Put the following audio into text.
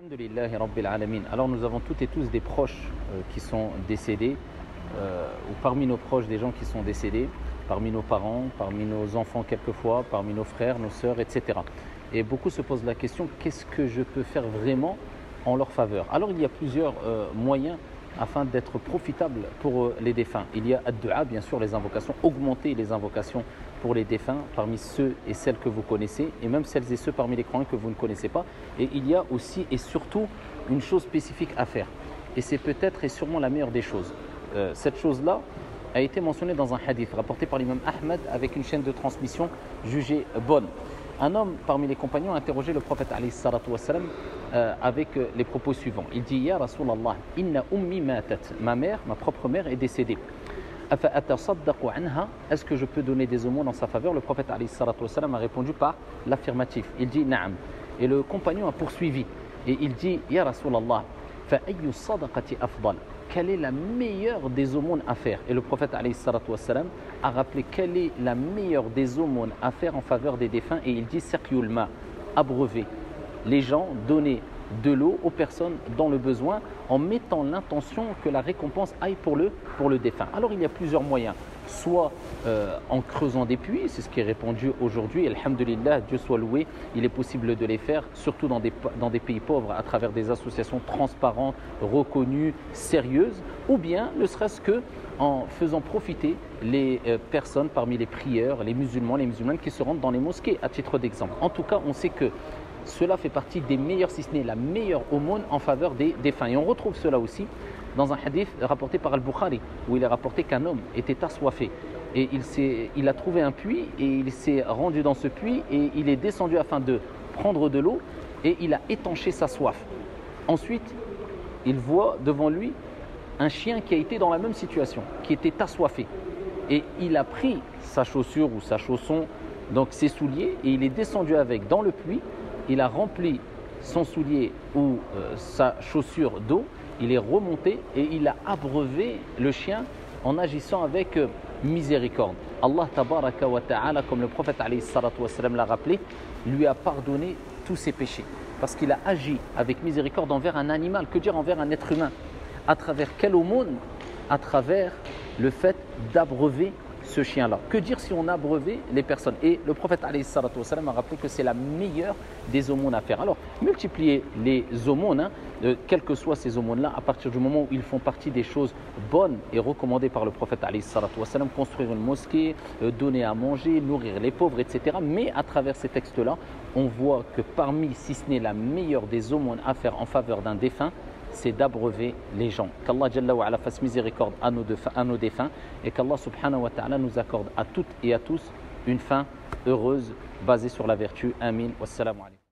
Alhamdulillahi Rabbil Alamin. Alors nous avons toutes et tous des proches qui sont décédés, ou parmi nos proches des gens qui sont décédés, parmi nos parents, parmi nos enfants quelquefois, parmi nos frères, nos sœurs, etc. Et beaucoup se posent la question, qu'est-ce que je peux faire vraiment en leur faveur? Alors il y a plusieurs moyens afin d'être profitable pour les défunts. Il y a ad-du'a, bien sûr, les invocations, augmenter les invocations pour les défunts parmi ceux et celles que vous connaissez, et même celles et ceux parmi les croyants que vous ne connaissez pas. Et il y a aussi et surtout une chose spécifique à faire. Et c'est peut-être et sûrement la meilleure des choses. Cette chose-là a été mentionnée dans un hadith rapporté par l'imam Ahmed avec une chaîne de transmission jugée bonne. Un homme parmi les compagnons a interrogé le prophète alayhi salatu wassalam, avec les propos suivants. Il dit: Ya Rasulallah, inna ummi matat. Ma mère, ma propre mère est décédée. Afa atasaddaqu anha. Est-ce que je peux donner des aumônes en sa faveur? Le prophète alayhi salatu wassalam a répondu par l'affirmatif. Il dit na'am. Et le compagnon a poursuivi et il dit: Ya Rasulallah, fa ayyu sadaqati afdal. Quelle est la meilleure des aumônes à faire? Et le prophète alayhi salatu wassalam a rappelé quelle est la meilleure des aumônes à faire en faveur des défunts, et il dit saqyul ma, abreuver les gens, donner de l'eau aux personnes dans le besoin en mettant l'intention que la récompense aille pour le défunt. Alors il y a plusieurs moyens, soit en creusant des puits, c'est ce qui est répandu aujourd'hui, alhamdulillah, Dieu soit loué, il est possible de les faire, surtout dans des pays pauvres, à travers des associations transparentes, reconnues, sérieuses, ou bien ne serait-ce que en faisant profiter les personnes parmi les prieurs, les musulmans, les musulmanes qui se rendent dans les mosquées, à titre d'exemple. En tout cas, on sait que cela fait partie des meilleurs, si ce n'est la meilleure aumône en faveur des défunts. Et on retrouve cela aussi dans un hadith rapporté par Al-Bukhari, où il est rapporté qu'un homme était assoiffé. Et il a trouvé un puits, et il s'est rendu dans ce puits, et il est descendu afin de prendre de l'eau, et il a étanché sa soif. Ensuite, il voit devant lui un chien qui a été dans la même situation, qui était assoiffé. Et il a pris sa chaussure ou sa chausson, donc ses souliers, et il est descendu avec dans le puits. Il a rempli son soulier ou sa chaussure d'eau, il est remonté et il a abreuvé le chien en agissant avec miséricorde. Allah tabaraka wa ta'ala, comme le prophète alayhi salatu wassalam l'a rappelé, lui a pardonné tous ses péchés. Parce qu'il a agi avec miséricorde envers un animal, que dire envers un être humain. À travers quelle aumône? À travers le fait d'abreuver ce chien-là. Que dire si on abreuvait les personnes? Et le prophète alayhi salatu wassalam a rappelé que c'est la meilleure des aumônes à faire. Alors, multiplier les aumônes, quelles que soient ces aumônes-là, à partir du moment où ils font partie des choses bonnes et recommandées par le prophète alayhi salatu wassalam, construire une mosquée, donner à manger, nourrir les pauvres, etc. Mais à travers ces textes-là, on voit que parmi, si ce n'est la meilleure des aumônes à faire en faveur d'un défunt, c'est d'abreuver les gens. Qu'Allah Jalla wa ala fasse miséricorde à nos défunts, et qu'Allah subhanahu wa ta'ala nous accorde à toutes et à tous une fin heureuse basée sur la vertu. Amin. Wassalamu alaikum.